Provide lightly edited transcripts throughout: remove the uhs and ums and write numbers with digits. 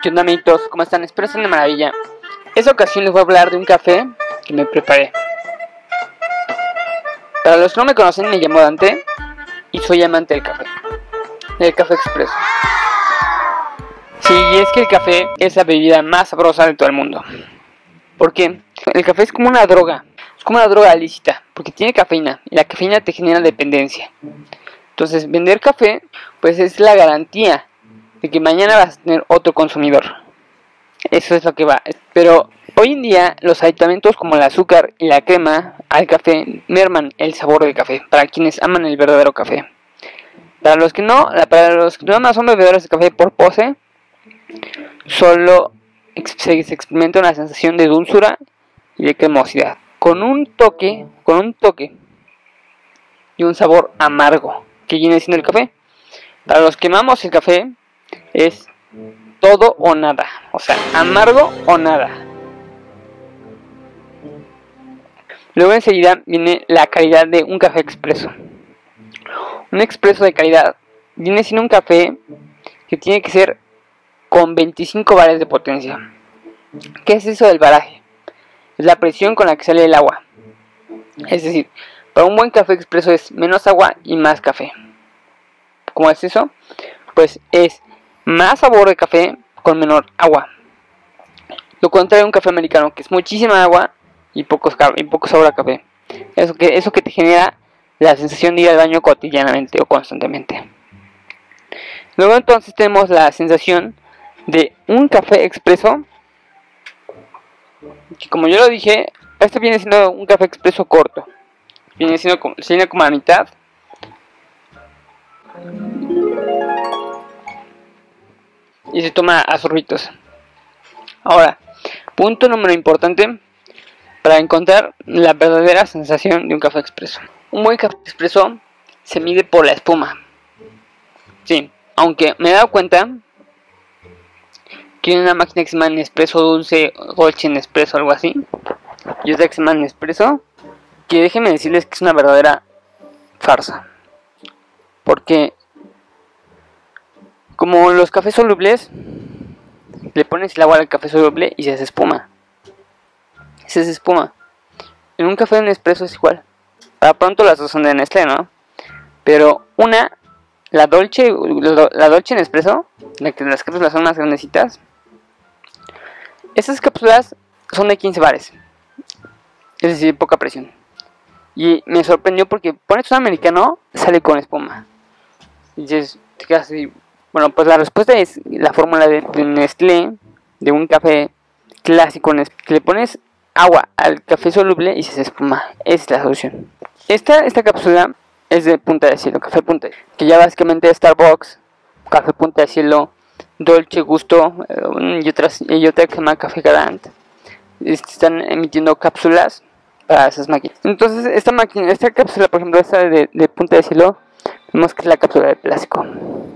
¿Qué onda, amiguitos? ¿Cómo están? Espero estén de maravilla. Esta ocasión les voy a hablar de un café que me preparé. Para los que no me conocen, me llamo Dante y soy amante del café expreso. Sí, y es que el café es la bebida más sabrosa de todo el mundo. ¿Por qué? El café es como una droga, lícita, porque tiene cafeína y la cafeína te genera dependencia. Entonces, vender café, pues es la garantía de que mañana vas a tener otro consumidor. Eso es lo que va. Pero hoy en día los aditamentos como el azúcar y la crema al café merman el sabor del café, para quienes aman el verdadero café. Para los que nada más son bebedores de café por pose, solo se experimenta una sensación de dulzura y de cremosidad, con un toque y un sabor amargo que viene siendo el café. Para los que amamos el café, es todo o nada, o sea, amargo o nada. Luego enseguida viene la calidad de un café expreso. Un expreso de calidad viene siendo un café que tiene que ser con 25 bares de potencia. ¿Qué es eso del baraje? Es la presión con la que sale el agua. Es decir, para un buen café expreso es menos agua y más café. ¿Cómo es eso? Pues es más sabor de café con menor agua. Lo contrario de un café americano, que es muchísima agua y poco sabor a café. Eso que te genera la sensación de ir al baño cotidianamente o constantemente. Luego entonces tenemos la sensación de un café expreso, que como yo lo dije, este viene siendo un café expreso corto. Se viene como a la mitad. Y se toma a sorbitos. Ahora, punto número importante para encontrar la verdadera sensación de un café expreso. Un buen café expreso se mide por la espuma. Sí, aunque me he dado cuenta que hay una máquina que se llama Nespresso Dulce, Dolce Nespresso, algo así, y otra que se llama Nespresso, que déjenme decirles que es una verdadera farsa. Porque como los cafés solubles, le pones el agua al café soluble y se hace espuma. En un café de Nespresso es igual. Para pronto las dos son de Nestlé, ¿no? Pero la Dolce Nespresso, las cápsulas son más grandecitas. Estas cápsulas son de 15 bares. Es decir, poca presión. Y me sorprendió porque pones un americano, sale con espuma. Y dices, te quedas así. Bueno, pues la respuesta es la fórmula de Nestlé, de un café clásico, que le pones agua al café soluble y se hace espuma. Esa es la solución. Esta cápsula es de Punta de Cielo, café Punta de Cielo, que ya básicamente es Starbucks, café Punta de Cielo, Dolce Gusto y otra que se llama Café Garant. Están emitiendo cápsulas para esas máquinas. Entonces esta cápsula, por ejemplo, esta de Punta de Cielo, vemos que es la cápsula de plástico.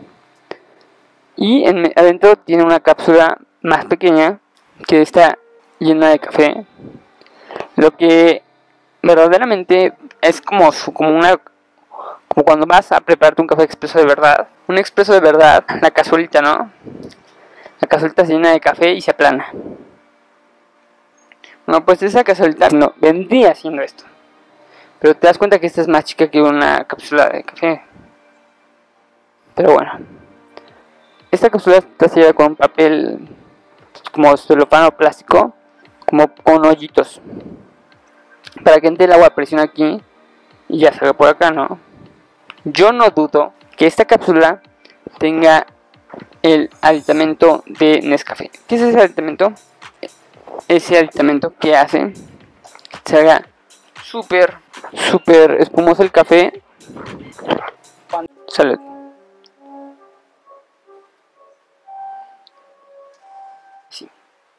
Y adentro tiene una cápsula más pequeña que está llena de café. Lo que verdaderamente es como cuando vas a prepararte un café expreso de verdad. Un expreso de verdad, la cazuelita, ¿no? La cazuelita se llena de café y se aplana. Bueno, pues esa cazuelita no vendría siendo esto. Pero te das cuenta que esta es más chica que una cápsula de café. Pero bueno. Esta cápsula está sellada con un papel como celofán o plástico, como con hoyitos, para que entre el agua a presión aquí y ya salga por acá, ¿no? Yo no dudo que esta cápsula tenga el aditamento de Nescafé. ¿Qué es ese aditamento? Ese aditamento que hace que se haga súper espumoso el café. Salud. Sí.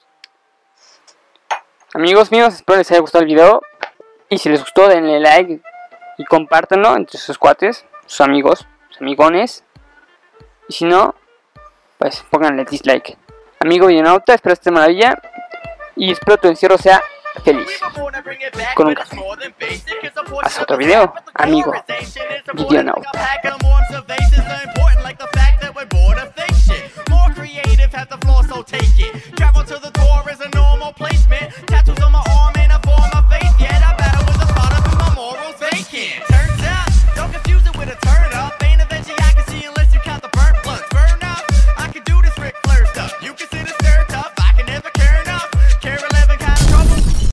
Amigos míos, espero les haya gustado el video. Y si les gustó, denle like y compártanlo entre sus cuates, sus amigos, sus amigones. Y si no, pues pónganle dislike. Amigo Videonauta, espero esté de maravilla. Y espero tu encierro sea feliz con un café. Hasta otro video, amigo Videonauta. More creative, have the floor so take travel to the door is